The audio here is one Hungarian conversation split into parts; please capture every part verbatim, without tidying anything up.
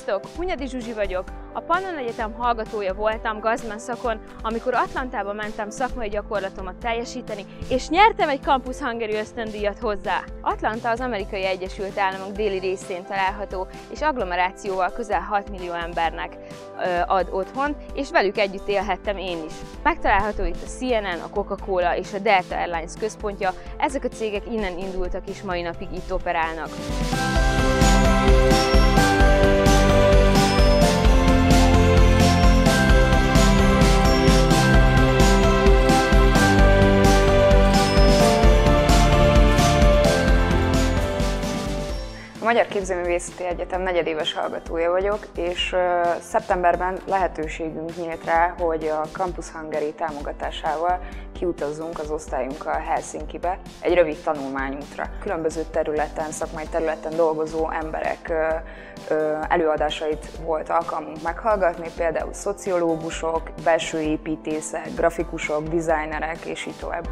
Sziasztok! Hunyadi Zsuzsi vagyok. A Pannon Egyetem hallgatója voltam Gazman szakon, amikor Atlantába mentem szakmai gyakorlatomat teljesíteni, és nyertem egy Campus Hungary ösztöndíjat hozzá. Atlanta az Amerikai Egyesült Államok déli részén található, és agglomerációval közel hat millió embernek ad otthont, és velük együtt élhettem én is. Megtalálható itt a C N N, a Coca-Cola és a Delta Airlines központja, ezek a cégek innen indultak és mai napig itt operálnak. A Magyar Képzőművészeti Egyetem negyedéves hallgatója vagyok, és uh, szeptemberben lehetőségünk nyílt rá, hogy a Campus Hungary támogatásával kiutazzunk az osztályunkkal Helsinkibe egy rövid tanulmányútra. Különböző területen, szakmai területen dolgozó emberek uh, uh, előadásait volt alkalmunk meghallgatni, például szociológusok, belső építészek, grafikusok, designerek és így tovább.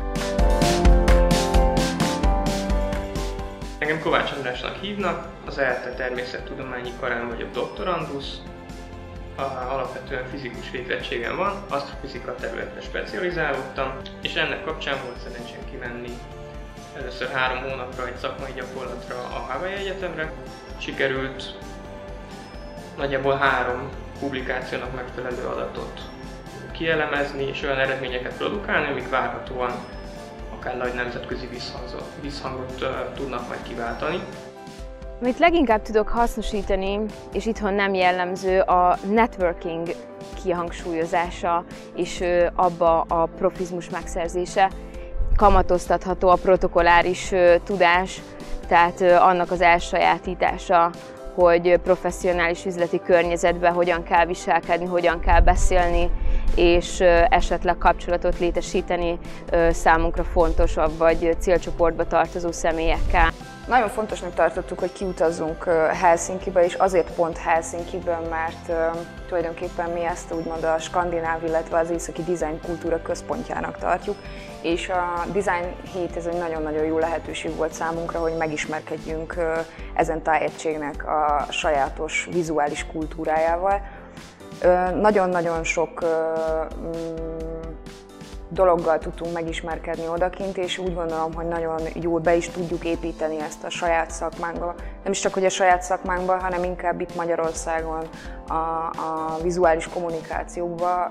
Engem Kovács Andrásnak hívnak, az E L T E természettudományi karán vagyok doktorandusz, alapvetően fizikus végzettségem van, asztrofizika területre specializálódtam, és ennek kapcsán volt szerencsém kimenni először három hónapra egy szakmai gyakorlatra a Hawaii Egyetemre. Sikerült nagyjából három publikációnak megfelelő adatot kielemezni és olyan eredményeket produkálni, amik várhatóan akár nagy nemzetközi visszhangot uh, tudnak majd kiváltani. Amit leginkább tudok hasznosítani, és itthon nem jellemző, a networking kihangsúlyozása és uh, abba a profizmus megszerzése. Kamatoztatható a protokolláris uh, tudás, tehát uh, annak az elsajátítása, hogy professzionális üzleti környezetben hogyan kell viselkedni, hogyan kell beszélni, és esetleg kapcsolatot létesíteni számunkra fontosabb vagy célcsoportba tartozó személyekkel. Nagyon fontosnak tartottuk, hogy kiutazzunk Helsinkibe, és azért pont Helsinkiben, mert uh, tulajdonképpen mi ezt úgymond a skandináv, illetve az északi design kultúra központjának tartjuk, és a Design hét ez egy nagyon-nagyon jó lehetőség volt számunkra, hogy megismerkedjünk uh, ezen tájegységnek a sajátos vizuális kultúrájával. Nagyon-nagyon uh, sok uh, dologgal tudtunk megismerkedni odakint, és úgy gondolom, hogy nagyon jól be is tudjuk építeni ezt a saját szakmánkba. Nem is csak, hogy a saját szakmánkba, hanem inkább itt Magyarországon a, a vizuális kommunikációkba.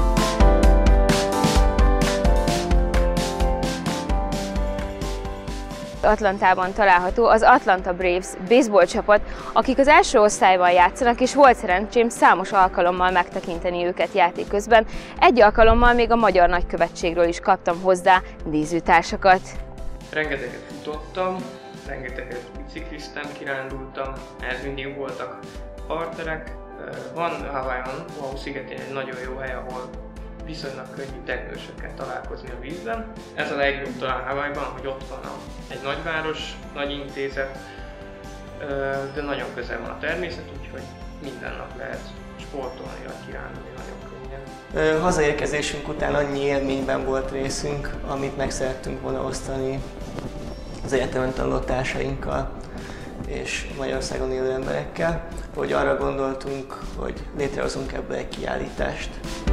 Atlantában található az Atlanta Braves baseball csapat, akik az első osztályban játszanak, és volt szerencsém számos alkalommal megtekinteni őket játék közben. Egy alkalommal még a Magyar Nagykövetségről is kaptam hozzá nézőtársakat. Rengeteget futottam, rengeteget bicikliztem, kirándultam, ez mindig voltak partnerek. Van Hawaiion, Oahu szigetén egy nagyon jó hely, ahol viszonylag könnyű teknősökkel találkozni a vízben. Ez a legjobb talán Hawaiiban, hogy ott van egy nagyváros, nagy intézet, de nagyon közel van a természet, úgyhogy minden nap lehet sportolni, vagy kirándulni nagyon könnyen. Hazaérkezésünk után annyi élményben volt részünk, amit meg szerettünk volna osztani az egyetemen tanuló társainkkal és Magyarországon élő emberekkel, hogy arra gondoltunk, hogy létrehozunk ebből egy kiállítást.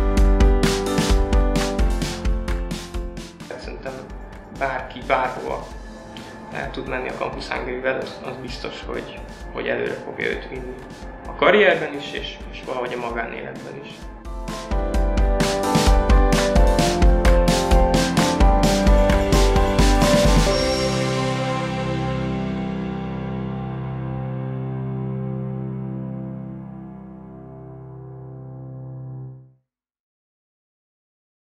Szerintem bárki bárhova el tud menni a Campus Hungary-vel, az, az biztos, hogy, hogy előre fogja őt vinni a karrierben is, és, és valahogy a magánéletben is.